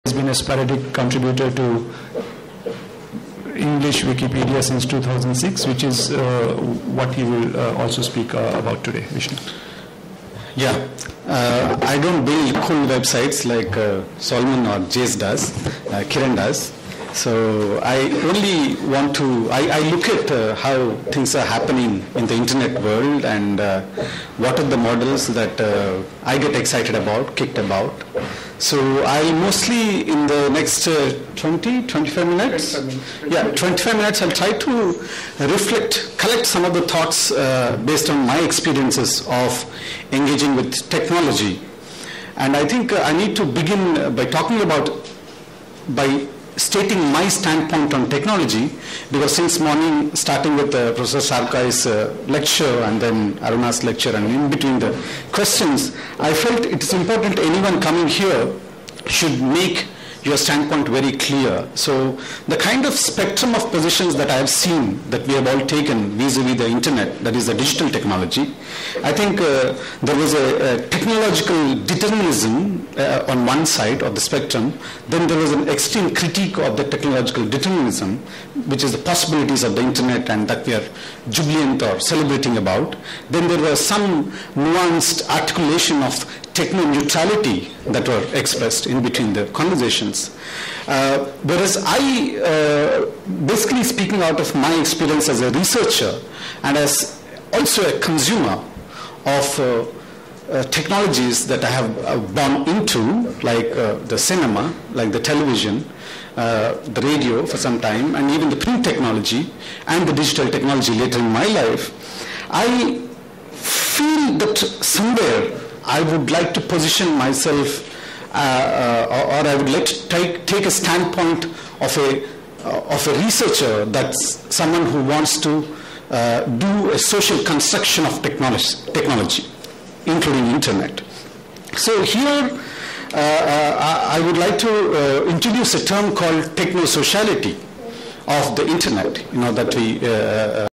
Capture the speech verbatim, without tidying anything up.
has been a sporadic contributor to English Wikipedia since two thousand six, which is uh, what he will uh, also speak uh, about today. Vishnu. Yeah, uh, I don't build cool websites like uh, Solomon or Jace does, uh, Kiran does. So I only want to, I, I look at uh, how things are happening in the internet world and uh, what are the models that uh, I get excited about, kicked about. So I'll mostly in the next uh, twenty, twenty-five minutes, yeah, twenty-five minutes, I'll try to reflect, collect some of the thoughts uh, based on my experiences of engaging with technology. And I think uh, I need to begin by talking about, by stating my standpoint on technology, because since morning, starting with uh, Professor Sarkai's uh, lecture and then Aruna's lecture, and in between the questions, I felt it is important anyone coming here should make your standpoint very clear. So the kind of spectrum of positions that I have seen that we have all taken vis-a-vis the internet, that is the digital technology, I think uh, there was a, a technological determinism uh, on one side of the spectrum. Then there was an extreme critique of the technological determinism, which is the possibilities of the internet and that we are jubilant or celebrating about. Then there was some nuanced articulation of techno-neutrality that were expressed in between the conversations. Uh, whereas I, uh, basically speaking out of my experience as a researcher and as also a consumer of uh, uh, technologies that I have uh, born into, like uh, the cinema, like the television, uh, the radio for some time, and even the print technology and the digital technology later in my life, I feel that somewhere I would like to position myself uh, uh, or, or I would like to take, take a standpoint of a, uh, of a researcher, that's someone who wants to uh, do a social construction of technology, technology, including internet. So here uh, uh, I would like to uh, introduce a term called techno-sociality of the internet, you know, that we uh,